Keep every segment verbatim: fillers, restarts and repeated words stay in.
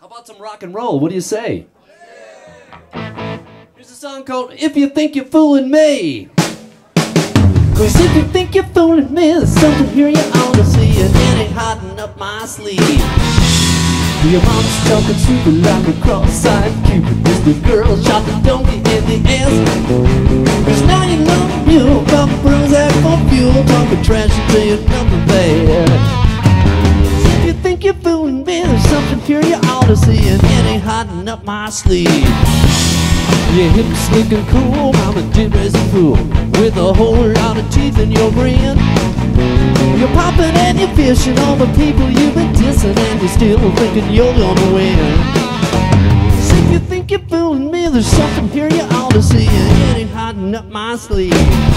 How about some rock and roll? What do you say? Here's a song called If You Think You're Fooling Me. Cause if you think you're fooling me, there's something here you ought to see, and it ain't hiding up my sleeve. Your mom's talking super like a cross-eyed cupid. It's the girl shot the donkey in the ass. Cause now you know you got Prozac for fuel, talking trash until you're nothing bad. If you think you're fooling me, there's something here you ought to see, and it ain't hiding up my sleeve. You're hip, slick and cool, I'm a deep-raising fool with a whole lot of teeth in your grin. You're popping and you're fishing all the people you've been dissing, and you're still thinking you're gonna win. So if you think you're fooling me, there's something here you ought to see, and it ain't hiding up my sleeve.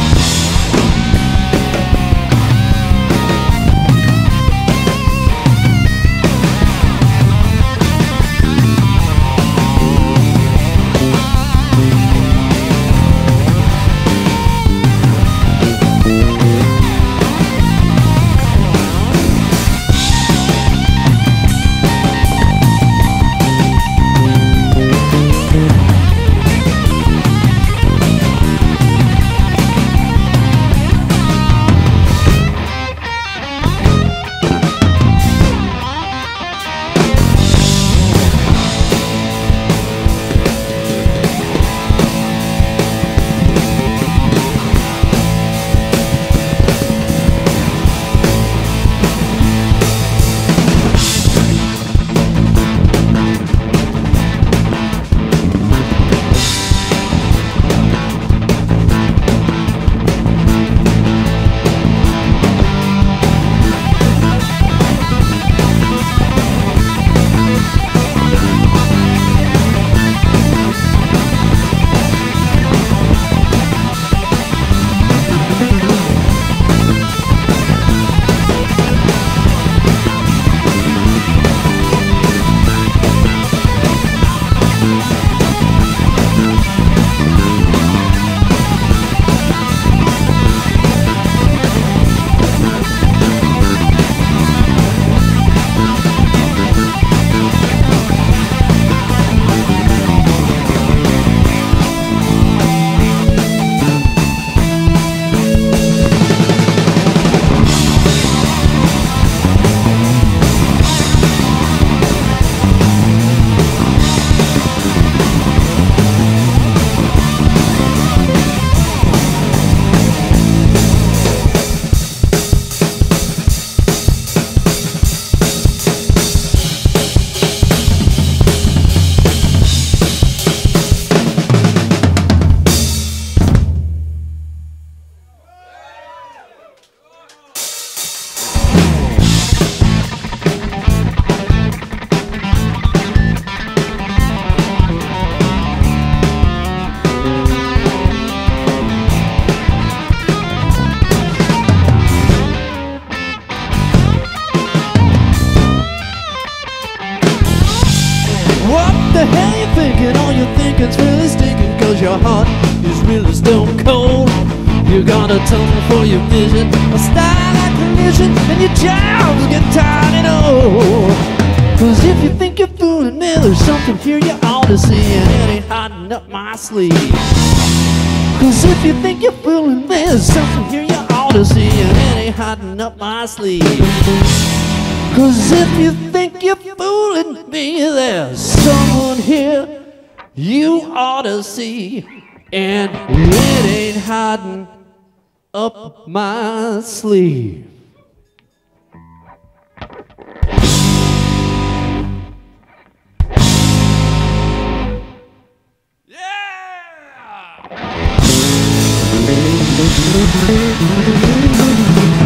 the hell you thinking? All you're thinking's really stinking, cause your heart is really stone cold. You got a tunnel for your vision, a style like collision, and your jobs get tired and old. Cause if you think you're fooling me, there's something here you ought to see, and it ain't hiding up my sleeve. Cause if you think you're fooling me, there's something here you ought to see, and it ain't hiding up my sleeve. Cause if you think you're fooling me, there's someone here you ought to see, and it ain't hiding up my sleeve. Yeah!